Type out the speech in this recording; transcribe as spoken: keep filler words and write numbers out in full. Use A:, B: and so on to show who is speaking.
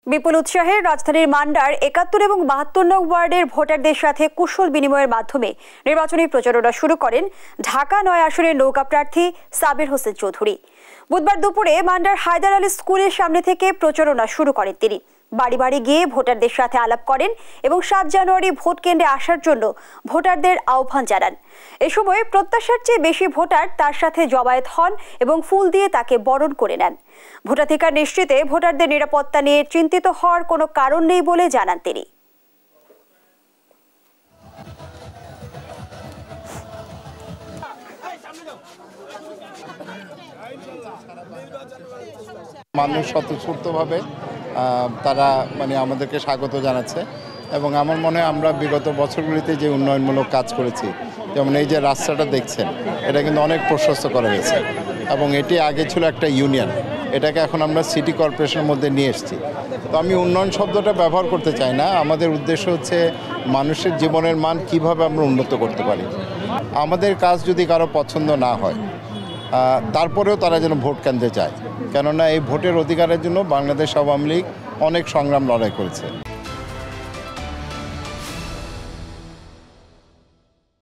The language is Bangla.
A: বিপুল উৎসাহে রাজধানীর মান্ডার একাত্তর এবং বাহাত্তর নং ওয়ার্ডের ভোটারদের সাথে কুশল বিনিময়ের মাধ্যমে নির্বাচনী প্রচারণা শুরু করেন ঢাকা নয় আসনের নৌকা প্রার্থী সাবির হোসেন চৌধুরী। বুধবার দুপুরে মান্ডার হায়দার আলী স্কুলের সামনে থেকে প্রচারণা শুরু করেন তিনি। বাড়ি বাড়ি গিয়ে ভোটারদের সাথে আলাপ করেন এবং সাত জানুয়ারি ভোট কেন্দ্রে আসার জন্য ভোটারদের আহ্বান জানান। এ সময় প্রত্যাশার চেয়ে বেশি ভোটার তার সাথে জমায়েত হন এবং ফুল দিয়ে তাকে বরণ করে নেন। ভোটাধিকার নিশ্চিতে ভোটারদের নিরাপত্তা নিয়ে চিন্তিত হওয়ার কোনো কারণ নেই বলে জানান তিনি।
B: মানুষ স্বতঃস্ফূর্তভাবে তারা মানে আমাদেরকে স্বাগত জানাচ্ছে এবং আমার মনে হয় আমরা বিগত বছরগুলিতে যে উন্নয়নমূলক কাজ করেছি, যেমন এই যে রাস্তাটা দেখছেন, এটা কিন্তু অনেক প্রশস্ত করা হয়েছে এবং এটি আগে ছিল একটা ইউনিয়ন, এটাকে এখন আমরা সিটি কর্পোরেশনের মধ্যে নিয়ে এসেছি। তো আমি উন্নয়ন শব্দটা ব্যবহার করতে চাই না, আমাদের উদ্দেশ্য হচ্ছে মানুষের জীবনের মান কিভাবে আমরা উন্নত করতে পারি। আমাদের কাজ যদি কারো পছন্দ না হয় তারপরেও তারা যেন ভোট কেন্দ্রে যায়, কেননা এই ভোটের অধিকারের জন্য বাংলাদেশ আওয়ামী লীগ অনেক সংগ্রাম লড়াই করেছে।